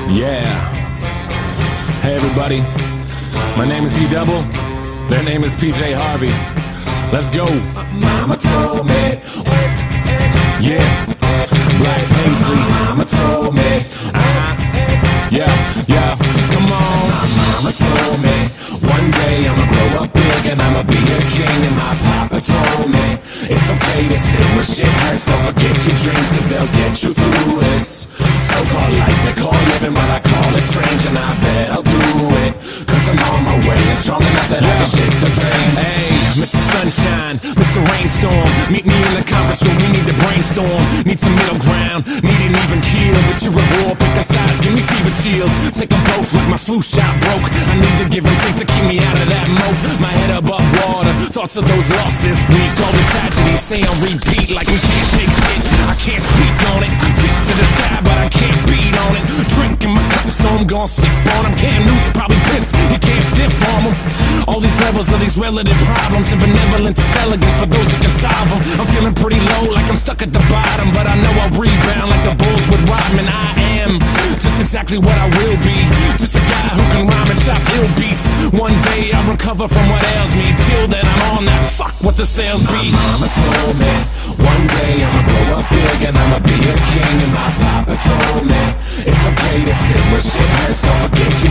Yeah. Hey everybody, my name is E-Double, their name is PJ Harvey. Let's go. Mama told me. Yeah. Black Paisley. Mama told me. Yeah. Come on. My mama told me one day I'ma grow up big and I'ma be a king. And my papa told me it's okay to sit where shit hurts. Don't forget your dreams, cause they'll get you through this so-called life they call living, but I call it strange. And I bet I'll do it, cause I'm on my way and strong enough that I can shake the pain. Hey, Mr. Sunshine, Mr. Rainstorm, meet me in the conference room, we need to brainstorm. Need some middle ground, need an even keel. But you're at war, pick our sides, give me fever chills. Take them both like my flu shot broke. I need to give and take to keep me out of that moat. My head above water, thoughts of those lost this week. All the tragedies say on repeat like we can't shake shit. I can't speak on it, fist to the sky but I can't beat on it. Drinking my cup so I'm gon' sip on him. Cam Newton's probably pissed, he can't stiff on him. All these levels of these relative problems and benevolence is elegance for those who can solve them. I'm feeling pretty low like I'm stuck at the bottom, but I know I'll rebound like the Bulls with Rodman. I am just exactly what I will be, just a guy who can rhyme and chop ill beats. One day I'll recover from what ails me, till then I'm on that fuck what the sales be. My mama told me one day I'ma grow up big and I'ma be a king. And my papa told me it's okay to sit where shit hurts. Don't forget